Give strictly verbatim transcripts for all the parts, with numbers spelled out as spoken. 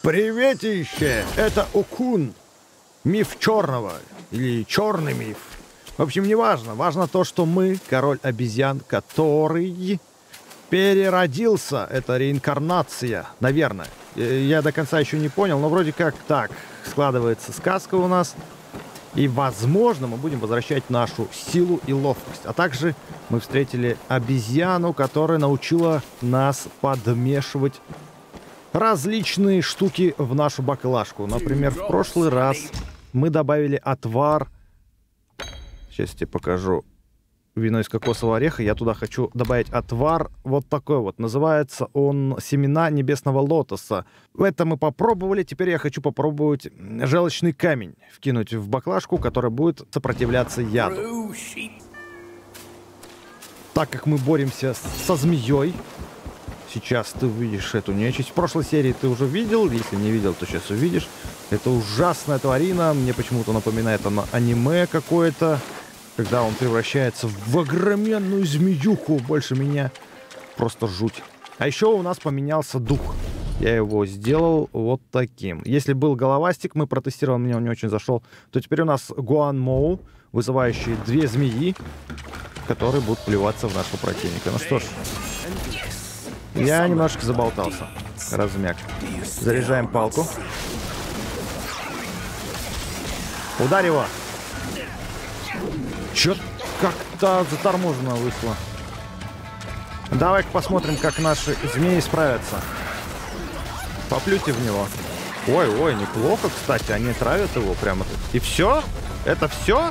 Приветище! Это Окун. Миф черного. Или черный миф. В общем, не важно. Важно то, что мы, король обезьян, который переродился. Это реинкарнация, наверное. Я до конца еще не понял, но вроде как так складывается сказка у нас. И, возможно, мы будем возвращать нашу силу и ловкость. А также мы встретили обезьяну, которая научила нас подмешивать различные штуки в нашу баклажку. Например, в прошлый раз мы добавили отвар. Сейчас я тебе покажу. Вино из кокосового ореха. Я туда хочу добавить отвар. Вот такой вот. Называется он семена небесного лотоса. Это мы попробовали. Теперь я хочу попробовать желчный камень вкинуть в баклажку, которая будет сопротивляться яду. Так как мы боремся со змеей, сейчас ты увидишь эту нечисть. В прошлой серии ты уже видел. Если не видел, то сейчас увидишь. Это ужасная тварина. Мне почему-то напоминает она аниме какое-то. Когда он превращается в огроменную змеюку. Больше меня просто жуть. А еще у нас поменялся дух. Я его сделал вот таким. Если был головастик, мы протестировали, мне он не очень зашел, то теперь у нас Гуанмоу, вызывающие две змеи, которые будут плеваться в нашего противника. Ну что ж, я немножко заболтался. Размяк. Заряжаем палку. Ударь его. Чё как-то заторможенно вышло. Давай-ка посмотрим, как наши змеи справятся. Поплюйте в него. Ой-ой, неплохо, кстати. Они травят его прямо тут. И все? Это все?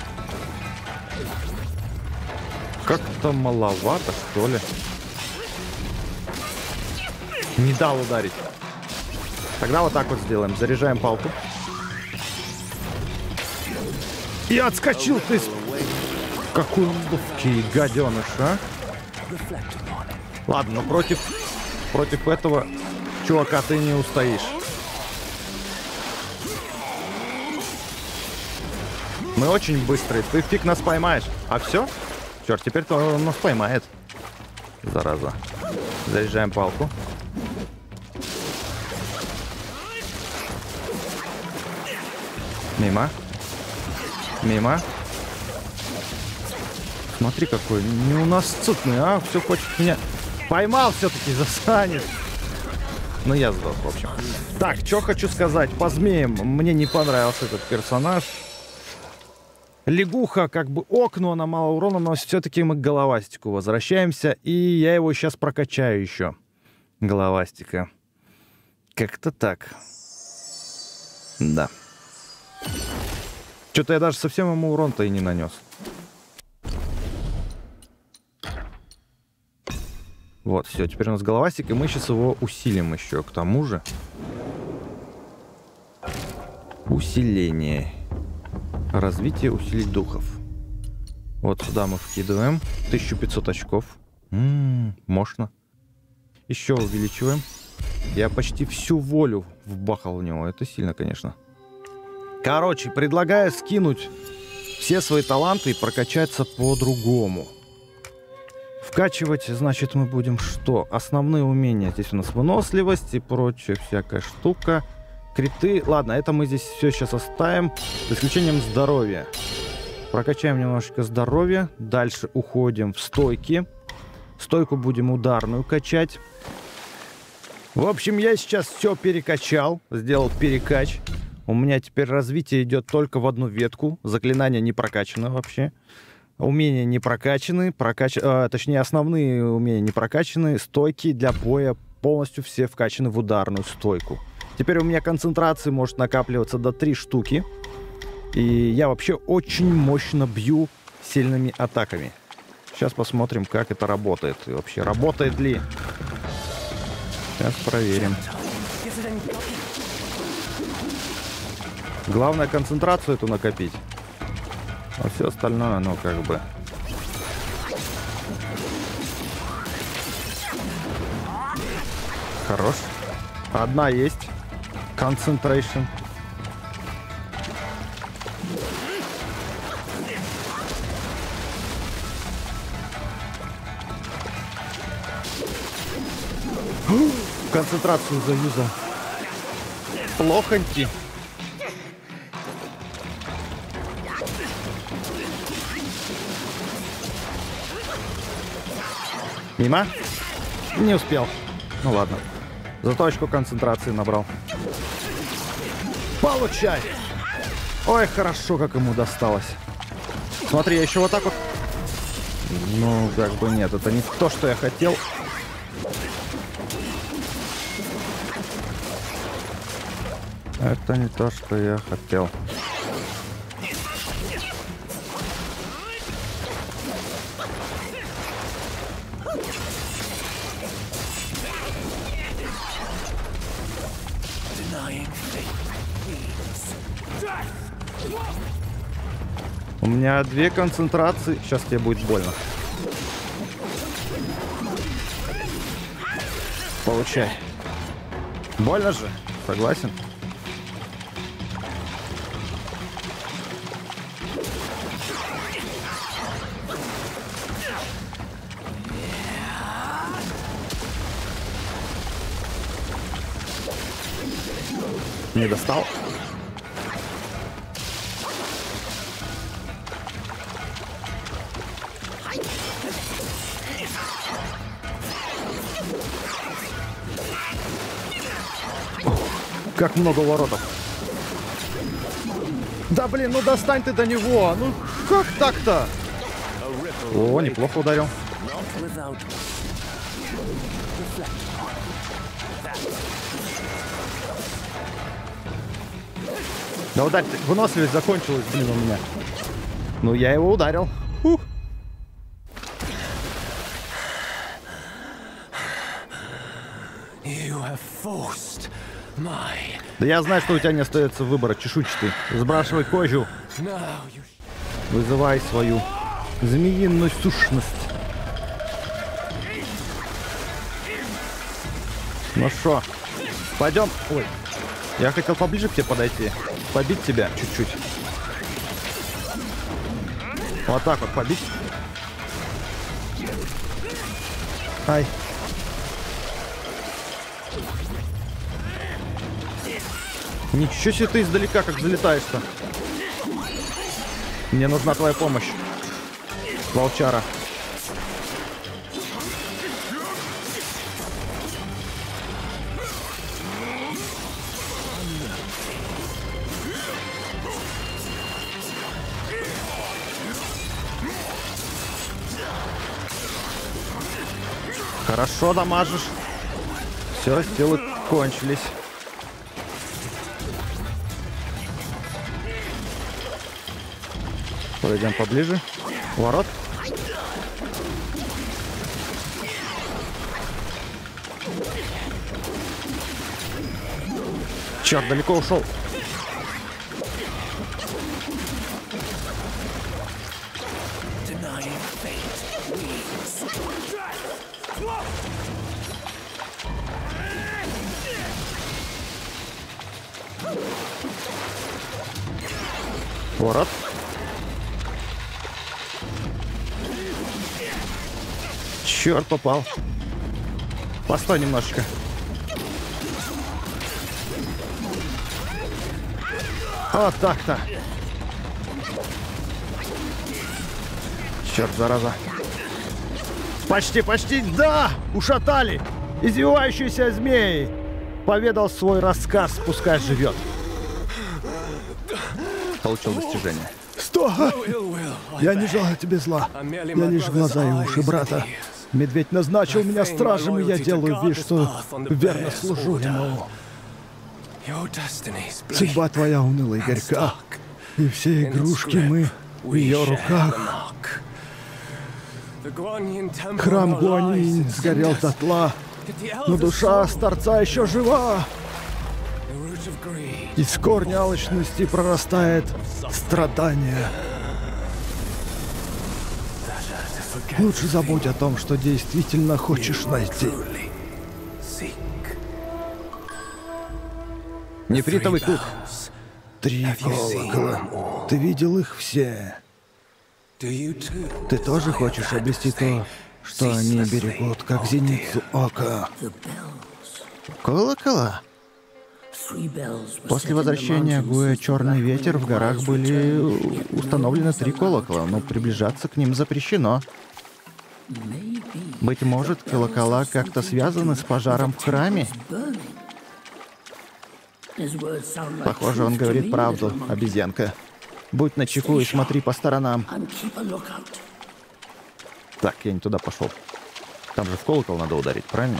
Как-то маловато, что ли. Не дал ударить. Тогда вот так вот сделаем. Заряжаем палку. И отскочил ты. Какой он ловкий гаденыш, а? Ладно, но против, против этого чувака ты не устоишь. Мы очень быстрые. Ты фиг нас поймаешь. А все? Черт, теперь-то он нас поймает. Зараза. Заряжаем палку. Мимо. Мимо. Смотри, какой не у нас цутный, а? Все хочет меня... Поймал все-таки, засранец. Ну, я сдох, в общем. Так, что хочу сказать. По змеям мне не понравился этот персонаж. Лягуха, как бы окно, она мало урона, но все-таки мы к головастику возвращаемся. И я его сейчас прокачаю еще. Головастика. Как-то так. Да. Что-то я даже совсем ему урон-то и не нанес. Вот, все, теперь у нас головастик, и мы сейчас его усилим еще. К тому же... Усиление. Развитие, усилить духов. Вот сюда мы вкидываем. тысяча пятьсот очков. М-м, мощно. Еще увеличиваем. Я почти всю волю вбахал в него. Это сильно, конечно. Короче, предлагаю скинуть все свои таланты и прокачаться по-другому. Вкачивать, значит, мы будем что? Основные умения. Здесь у нас выносливость и прочая всякая штука. Криты. Ладно, это мы здесь все сейчас оставим. За исключением здоровья. Прокачаем немножечко здоровья. Дальше уходим в стойки. Стойку будем ударную качать. В общем, я сейчас все перекачал. Сделал перекач. У меня теперь развитие идет только в одну ветку. Заклинания не прокачано вообще. Умения не прокачаны. Прокач... А, точнее, основные умения не прокачаны. Стойки для боя полностью все вкачаны в ударную стойку. Теперь у меня концентрации может накапливаться до три штуки. И я вообще очень мощно бью сильными атаками. Сейчас посмотрим, как это работает. И вообще, работает ли. Сейчас проверим. Главное концентрацию эту накопить. А все остальное, ну, как бы... Хорош. Одна есть. Concentration. Концентрацию заюзал. Плохоньки. Мимо? Не успел. Ну ладно. Зато очко концентрации набрал. Получай! Ой, хорошо, как ему досталось. Смотри, я еще вот так вот... Ну, как бы нет, это не то, что я хотел. Это не то, что я хотел. У меня две концентрации. Сейчас тебе будет больно. Получай. Больно же? Согласен? Не достал? Как много воротов. Да блин, ну достань ты до него. Ну как так-то? О, неплохо ударил. Да ударь, выносливость закончилась, блин, у меня. Ну я его ударил. Ух. Да я знаю, что у тебя не остается выбора, чешуйчатый. Сбрасывай кожу. Вызывай свою змеиную сущность. Ну шо, пойдем. Ой, я хотел поближе к тебе подойти. Побить тебя чуть-чуть. Вот так вот побить. Ай. Ничего себе ты издалека как залетаешь-то. Мне нужна твоя помощь, волчара. Хорошо дамажишь. Все, силы кончились. Подойдем поближе. Ворот. Черт, далеко ушел. Ворот. Черт, попал. Постой немножечко. Вот так-то. Черт, зараза. Почти, почти, да! Ушатали! Извивающийся змей поведал свой рассказ, пускай живет. Получил достижение. Сто! Я не желаю тебе зла. Я лишь глаза и уши брата. Медведь назначил меня стражем, и я делаю вид, что верно служу ему. Судьба твоя уныла и горька, и все игрушки мы в ее руках. Храм Гуаньинь сгорел дотла, но душа старца еще жива. Из корня алчности прорастает страдание. Лучше забудь о том, что действительно хочешь найти. Нефритовый круг. Три колокола. Ты видел их все. Ты тоже хочешь обрести то, что они берегут, как зеницу ока? Колокола? После возвращения Гуэ «Черный ветер» в горах были установлены три колокола, но приближаться к ним запрещено. Быть может, колокола как-то связаны с пожаром в храме? Похоже, он говорит правду, обезьянка. Будь начеку и смотри по сторонам. Так, я не туда пошел. Там же в колокол надо ударить, правильно?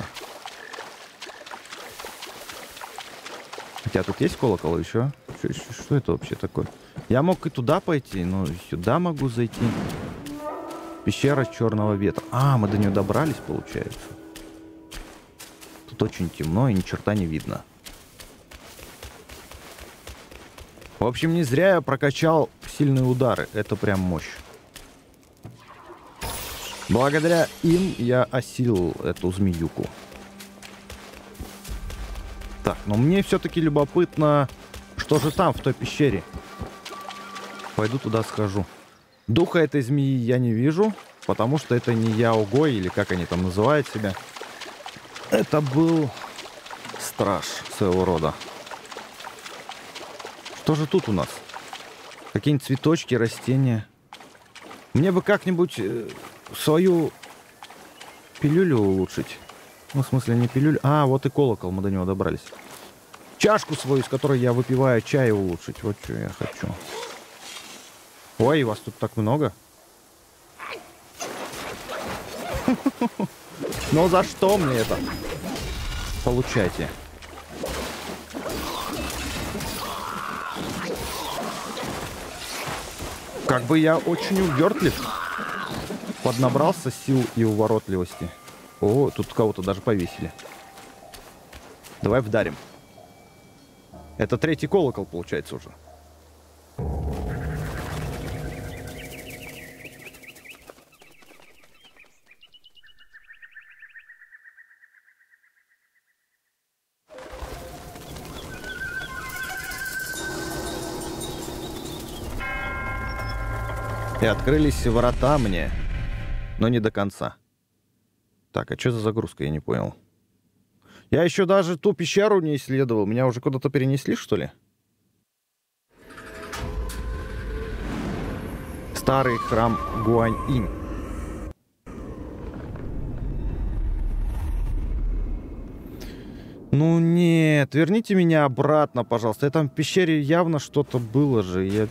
У тебя тут есть колокол еще? Что, что это вообще такое? Я мог и туда пойти, но и сюда могу зайти. Пещера черного ветра. А, мы до нее добрались, получается. Тут очень темно и ни черта не видно. В общем, не зря я прокачал сильные удары. Это прям мощь. Благодаря им я осилил эту змеюку. Так, но мне все-таки любопытно, что же там, в той пещере. Пойду туда схожу. Духа этой змеи я не вижу, потому что это не Яогой, или как они там называют себя. Это был страж своего рода. Что же тут у нас? Какие-нибудь цветочки, растения. Мне бы как-нибудь э, свою пилюлю улучшить. Ну, в смысле, не пилюлю. А, вот и колокол, мы до него добрались. Чашку свою, из которой я выпиваю чай, улучшить. Вот что я хочу. Ой, вас тут так много. Ну за что мне это? Получайте. Как бы я очень увертлив. Поднабрался сил и уворотливости. О, тут кого-то даже повесили. Давай вдарим. Это третий колокол, получается, уже. И открылись ворота мне, но не до конца. Так, а что за загрузка, я не понял. Я еще даже ту пещеру не исследовал. Меня уже куда-то перенесли, что ли? Старый храм Гуань-инь. Ну нет, верните меня обратно, пожалуйста. Там в пещере явно что-то было же. Я...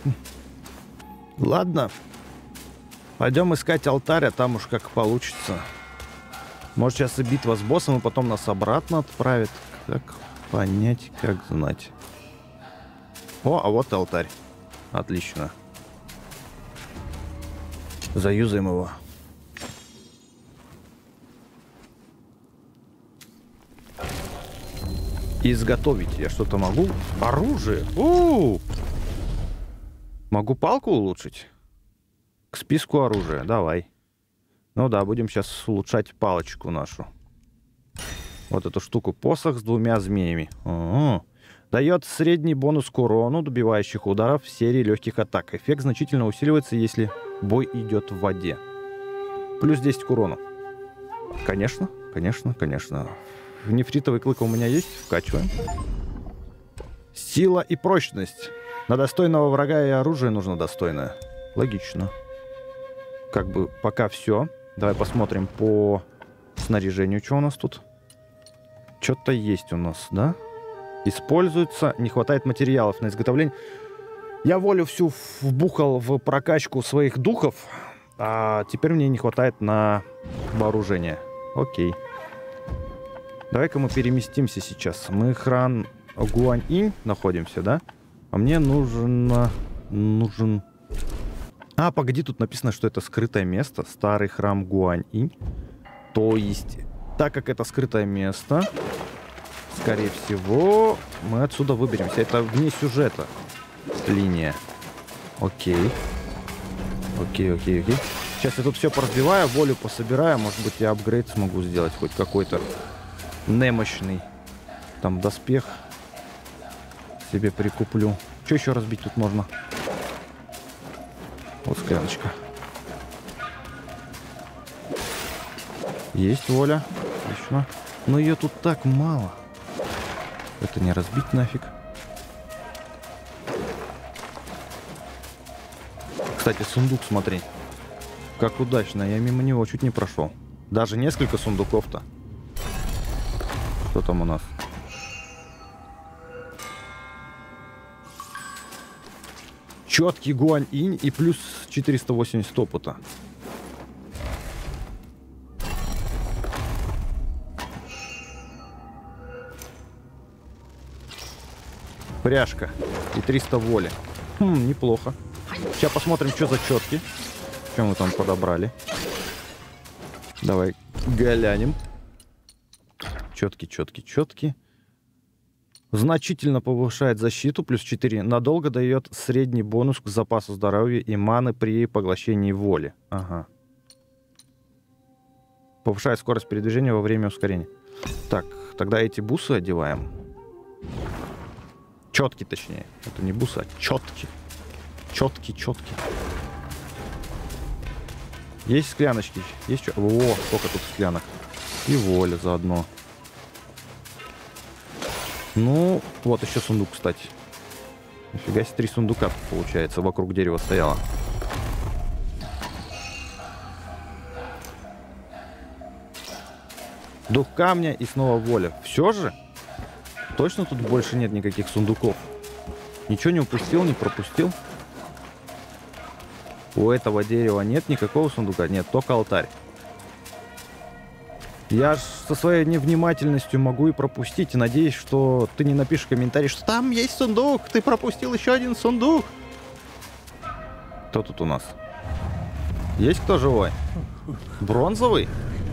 Ладно. Пойдем искать алтарь, а там уж как получится. Может, сейчас и битва с боссом, и потом нас обратно отправит. Как понять, как знать. О, а вот алтарь. Отлично. Заюзаем его. Изготовить я что-то могу? Оружие! У-у-у! Могу палку улучшить? К списку оружия. Давай. Ну да, будем сейчас улучшать палочку нашу. Вот эту штуку. Посох с двумя змеями. О-о-о. Дает средний бонус к урону добивающих ударов в серии легких атак. Эффект значительно усиливается, если бой идет в воде. Плюс десять к урону. Конечно, конечно, конечно. Нефритовый клык у меня есть. Вкачиваем. Сила и прочность. На достойного врага и оружие нужно достойное. Логично. Как бы пока все. Давай посмотрим по снаряжению, что у нас тут. Что-то есть у нас, да? Используется. Не хватает материалов на изготовление. Я волю всю вбухал в прокачку своих духов. А теперь мне не хватает на вооружение. Окей. Давай-ка мы переместимся сейчас. Мы храм Гуань-инь находимся, да? А мне нужно... Нужен... А, погоди, тут написано, что это скрытое место. Старый храм Гуань-инь. То есть, так как это скрытое место, скорее всего, мы отсюда выберемся. Это вне сюжета линия. Окей. Окей, окей, окей. Сейчас я тут все поразбиваю, волю пособираю. Может быть, я апгрейд смогу сделать хоть какой-то немощный. Там доспех себе прикуплю. Что еще разбить тут можно? Вот скляночка. Есть воля. Отлично. Но ее тут так мало. Это не разбить нафиг. Кстати, сундук, смотри. Как удачно, я мимо него чуть не прошел. Даже несколько сундуков-то. Что там у нас? Четкий гуань-инь и плюс четыреста восемьдесят опыта. Пряжка и триста воли. Хм, неплохо. Сейчас посмотрим, что за четки. Что мы там подобрали. Давай глянем. Четкий, четкий, четкий. Значительно повышает защиту, плюс четыре. Надолго дает средний бонус к запасу здоровья и маны при поглощении воли. Ага. Повышает скорость передвижения во время ускорения. Так, тогда эти бусы одеваем. Четкий, точнее. Это не бусы, а четкий. Четкий, четкий. Есть скляночки? Есть что? О, сколько тут склянок. И воля заодно. Ну, вот еще сундук, кстати. Нифига себе, три сундука получается, вокруг дерева стояло. Дух камня и снова воля. Все же? Точно тут больше нет никаких сундуков? Ничего не упустил, не пропустил? У этого дерева нет никакого сундука? Нет, только алтарь. Я ж со своей невнимательностью могу и пропустить. И надеюсь, что ты не напишешь комментарий, что там есть сундук, ты пропустил еще один сундук. Кто тут у нас? Есть кто живой? Бронзовый?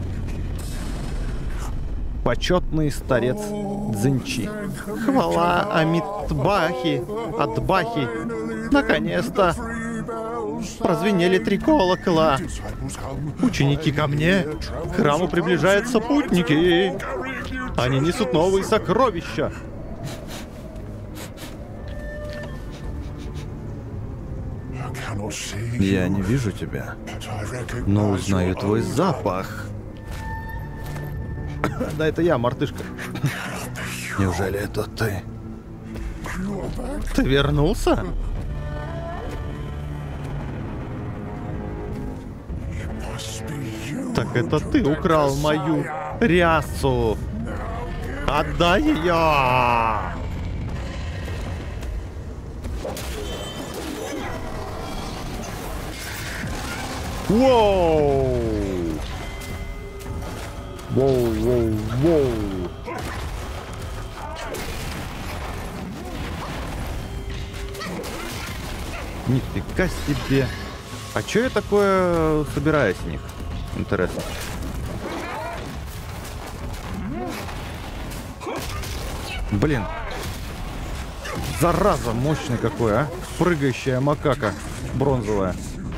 Почетный старец Цзиньчи. Хвала Амитбахи, Атбахи. Наконец-то прозвенели три колокола. Ученики ко мне. К храму приближаются путники. Они несут новые сокровища. Я не вижу тебя, но узнаю твой запах. Да, это я, мартышка. Неужели это ты? Ты вернулся? Так это ты украл мою рясу. Отдай ее! Воу! Воу, воу, воу! Нифига себе! А что я такое собираю с них? Интересно. Блин. Зараза мощный какой, а? Прыгающая макака бронзовая.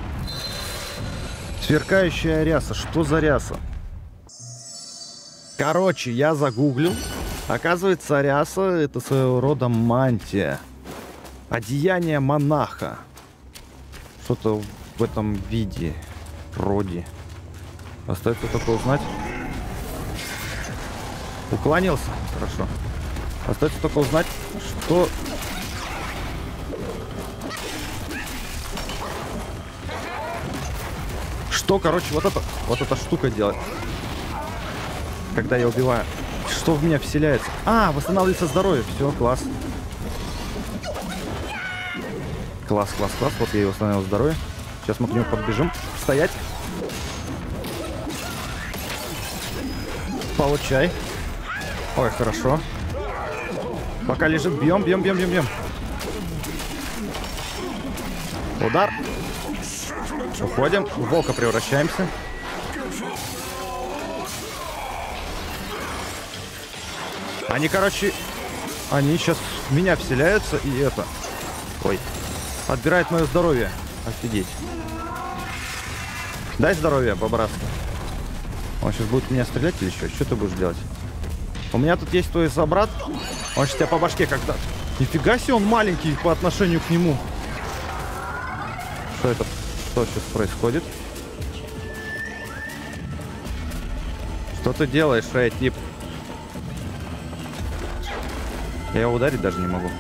Сверкающая ряса. Что за ряса? Короче, я загуглил. Оказывается, ряса — это своего рода мантия. Одеяние монаха. Что-то в этом виде. Роде. Остается только узнать. Уклонился. Хорошо. Остается только узнать, что... Что, короче, вот это, вот эта штука делает. Когда я убиваю. Что в меня вселяется? А, восстанавливается здоровье. Все, класс. Класс, класс, класс. Вот я и восстановил здоровье. Сейчас мы к нему подбежим. Стоять. Получай. Ой, хорошо. Пока лежит, бьем, бьем, бьем, бьем, бьем. Удар. Уходим. В волка превращаемся. Они, короче, они сейчас в меня вселяются и это. Ой. Отбирает мое здоровье. Офигеть. Дай здоровье, по-братски. Он сейчас будет меня стрелять или что? Что ты будешь делать? У меня тут есть твой собрат. Он сейчас тебя по башке как-то... Нифига себе, он маленький по отношению к нему. Что это? Что сейчас происходит? Что ты делаешь, эй, тип? Я его ударить даже не могу.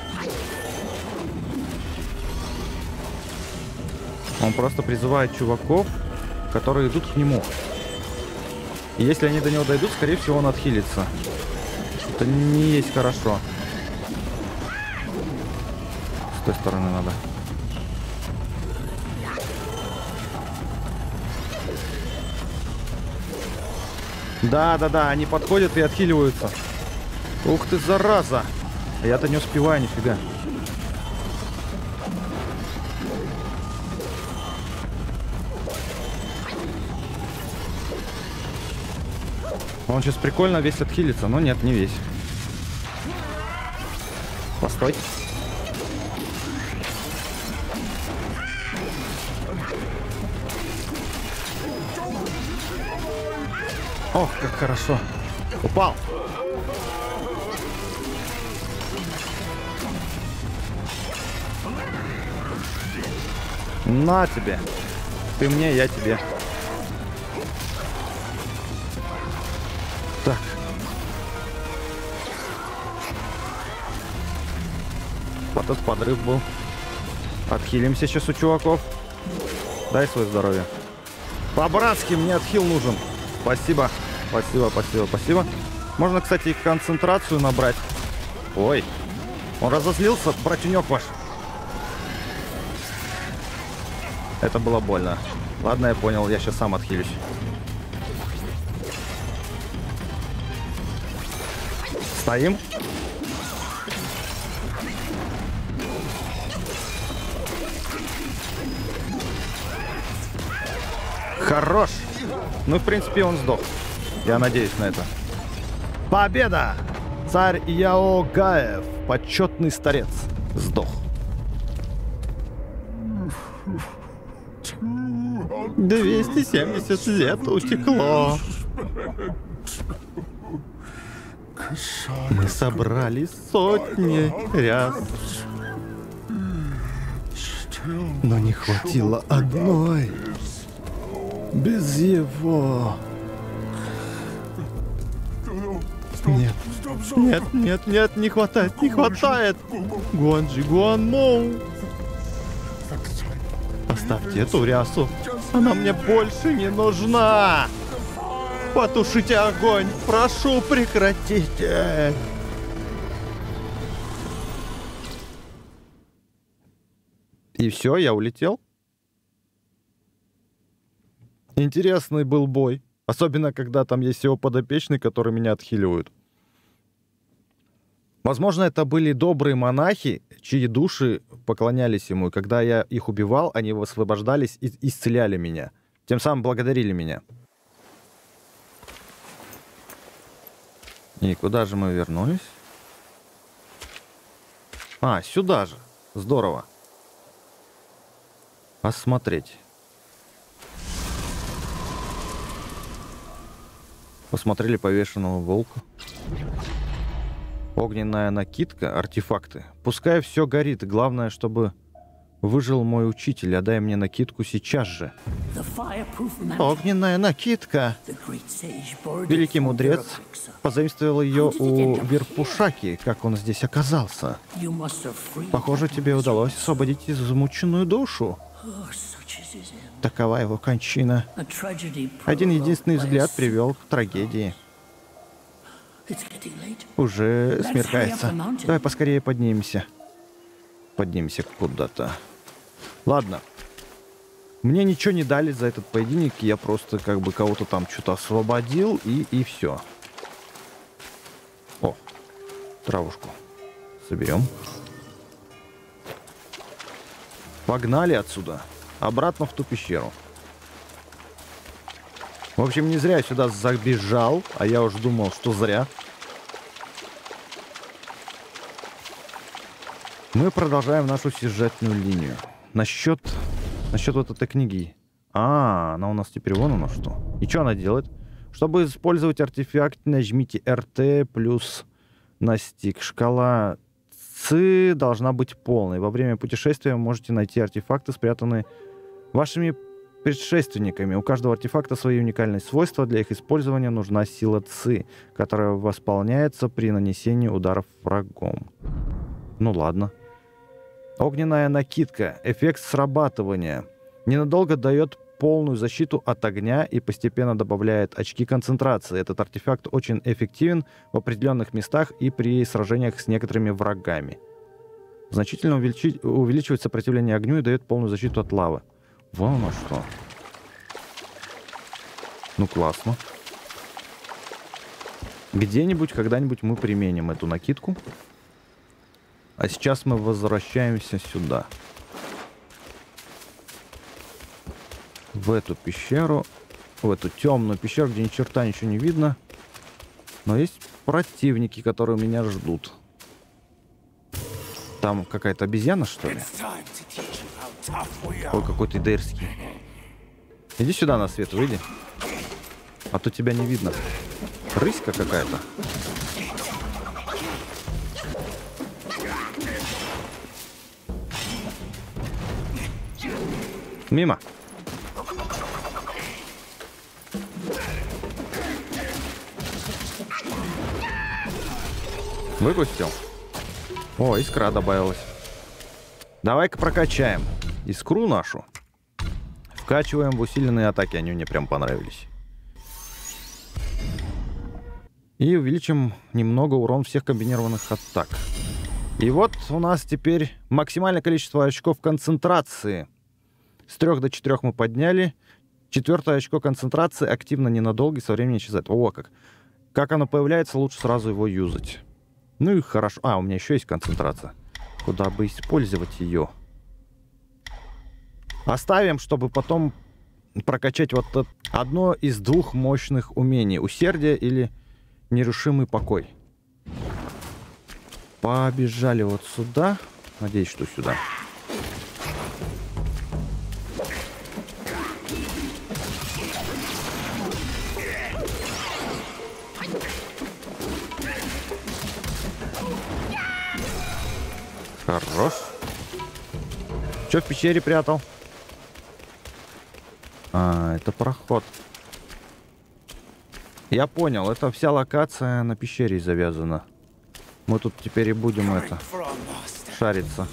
Он просто призывает чуваков, которые идут к нему. И если они до него дойдут, скорее всего, он отхилится. Это не есть хорошо. С той стороны надо. Да-да-да, они подходят и отхиливаются. Ух ты, зараза! А я-то не успеваю, нифига. Он сейчас прикольно весь отхилится, но нет, не весь. Постой. Ох, как хорошо. Упал. На тебе. Ты мне, я тебе. Так. Вот этот подрыв был. Отхилимся сейчас у чуваков. Дай свое здоровье. По-братски мне отхил нужен. Спасибо. Спасибо, спасибо, спасибо. Можно, кстати, и концентрацию набрать. Ой. Он разозлился, братюнек ваш. Это было больно. Ладно, я понял, я сейчас сам отхилюсь. Стоим. Хорош. Ну, в принципе, он сдох. Я надеюсь на это. Победа! Царь Яо Гаев, почетный старец, сдох. двести семьдесят лет утекло. Мы собрали сотни ряс, но не хватило одной. Без его... Нет, нет, нет, нет, не хватает, не хватает. Гуанджи Гуанмоу. Оставьте эту рясу. Она мне больше не нужна. Потушите огонь. Прошу, прекратите. И все, я улетел. Интересный был бой. Особенно, когда там есть его подопечные, которые меня отхиливают. Возможно, это были добрые монахи, чьи души поклонялись ему. И когда я их убивал, они высвобождались и исцеляли меня. Тем самым благодарили меня. И куда же мы вернулись? А, сюда же. Здорово. Посмотреть. Посмотрели повешенного волка. Огненная накидка, артефакты. Пускай все горит. Главное, чтобы выжил мой учитель. Отдай мне накидку сейчас же. Огненная накидка. Великий мудрец позаимствовал ее у Верпушаки. Как он здесь оказался? Похоже, тебе удалось освободить измученную душу. Такова его кончина. Один единственный взгляд привел к трагедии. Уже смеркается. Давай поскорее поднимемся. Поднимемся куда-то. Ладно. Мне ничего не дали за этот поединок. Я просто как бы кого-то там что-то освободил и, и все. О, травушку соберем. Погнали отсюда. Обратно в ту пещеру. В общем, не зря я сюда забежал, а я уже думал, что зря. Мы продолжаем нашу сюжетную линию. Насчет... Насчет вот этой книги. А, она у нас теперь вон она что. И что она делает? Чтобы использовать артефакт, нажмите эр тэ плюс на стик. Шкала Ци должна быть полной. Во время путешествия вы можете найти артефакты, спрятанные вашими предшественниками. У каждого артефакта свои уникальные свойства. Для их использования нужна сила Ци, которая восполняется при нанесении ударов врагом. Ну ладно. Огненная накидка. Эффект срабатывания. Ненадолго дает полную защиту от огня и постепенно добавляет очки концентрации. Этот артефакт очень эффективен в определенных местах и при сражениях с некоторыми врагами. Значительно увеличи... увеличивает сопротивление огню и дает полную защиту от лавы. Вон оно что. Ну, классно. Где-нибудь, когда-нибудь мы применим эту накидку. А сейчас мы возвращаемся сюда. В эту пещеру. В эту темную пещеру, где ни черта ничего не видно. Но есть противники, которые меня ждут. Там какая-то обезьяна, что ли? Ой, какой ты дерзкий. Иди сюда на свет, выйди. А то тебя не видно. Рыська какая-то. Мимо. Выпустил. О, искра добавилась. Давай-ка прокачаем искру нашу. Вкачиваем в усиленные атаки. Они мне прям понравились. И увеличим немного урон всех комбинированных атак. И вот у нас теперь максимальное количество очков концентрации. С трех до четырех мы подняли. Четвертое очко концентрации активно ненадолго и со временем исчезает. О, как. Как оно появляется, лучше сразу его юзать. Ну и хорошо. А, у меня еще есть концентрация. Куда бы использовать ее? Оставим, чтобы потом прокачать вот это одно из двух мощных умений. Усердие или нерушимый покой. Побежали вот сюда. Надеюсь, что сюда. Хорош. Че в пещере прятал? А, это проход. Я понял, это вся локация на пещере завязана. Мы тут теперь и будем это шариться.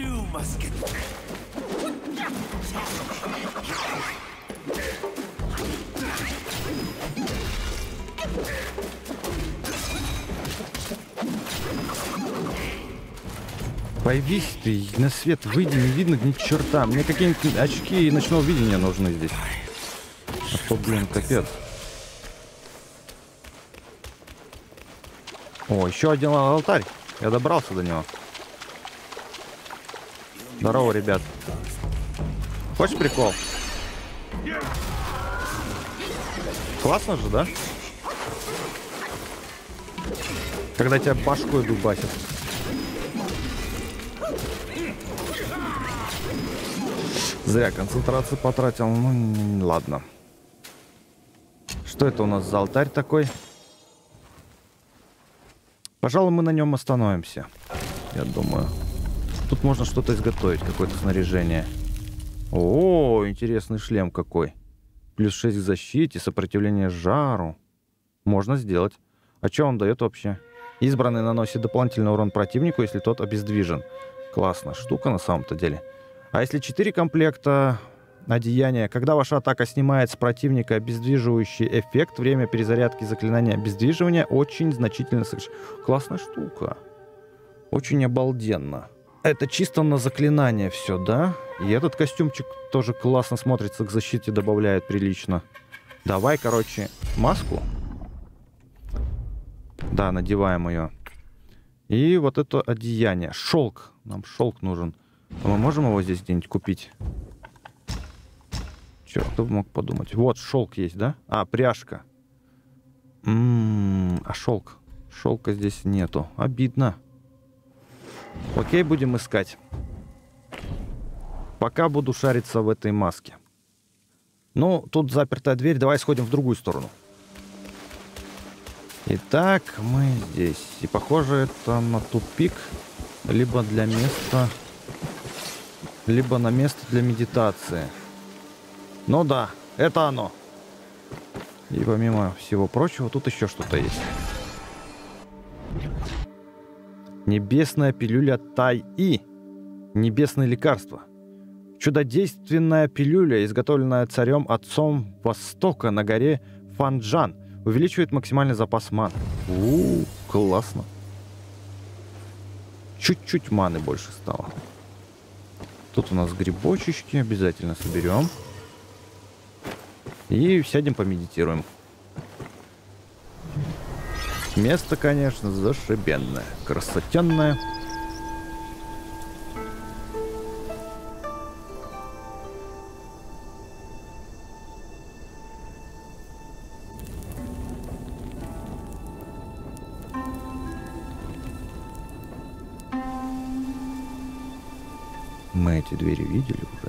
Появись ты на свет, выйди, не видно ни черта. Мне какие-нибудь очки ночного видения нужны здесь. А то, блин, капец. О, еще один алтарь. Я добрался до него. Здорово, ребят. Хочешь прикол? Классно же, да? Когда тебя башкой дубасят. Зря концентрацию потратил. Ну, ладно. Что это у нас за алтарь такой? Пожалуй, мы на нем остановимся. Я думаю. Тут можно что-то изготовить, какое-то снаряжение. О, интересный шлем какой. Плюс шесть к защите, сопротивление жару. Можно сделать. А что он дает вообще? Избранный наносит дополнительный урон противнику, если тот обездвижен. Классная штука на самом-то деле. А если четыре комплекта одеяния, когда ваша атака снимает с противника обездвиживающий эффект, время перезарядки заклинания обездвиживания очень значительно сокращается. Классная штука. Очень обалденно. Это чисто на заклинание все, да? И этот костюмчик тоже классно смотрится, к защите добавляет прилично. Давай, короче, маску. Да, надеваем ее. И вот это одеяние. Шелк. Нам шелк нужен. А мы можем его здесь где-нибудь купить? Черт, кто бы мог подумать. Вот, шелк есть, да? А, пряжка. М-м-м, а шелк? Шелка здесь нету. Обидно. Окей, будем искать. Пока буду шариться в этой маске. Ну, тут запертая дверь. Давай сходим в другую сторону. Итак, мы здесь. И похоже, это на тупик. Либо для места... Либо на место для медитации. Ну да, это оно. И помимо всего прочего, тут еще что-то есть. Небесная пилюля Тай-И. Небесное лекарство. Чудодейственная пилюля, изготовленная царем-отцом Востока на горе Фанджан. Увеличивает максимальный запас маны. У-у-у, классно. Чуть-чуть маны больше стало. Тут у нас грибочечки. Обязательно соберем. И сядем помедитируем. Место, конечно, зашибенное. Красотенное. Мы эти двери видели уже.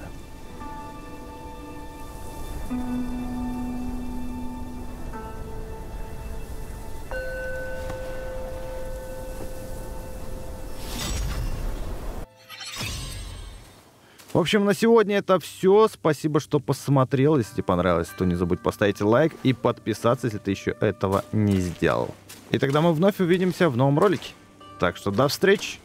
В общем, на сегодня это все. Спасибо, что посмотрел. Если тебе понравилось, то не забудь поставить лайк и подписаться, если ты еще этого не сделал. И тогда мы вновь увидимся в новом ролике. Так что до встречи!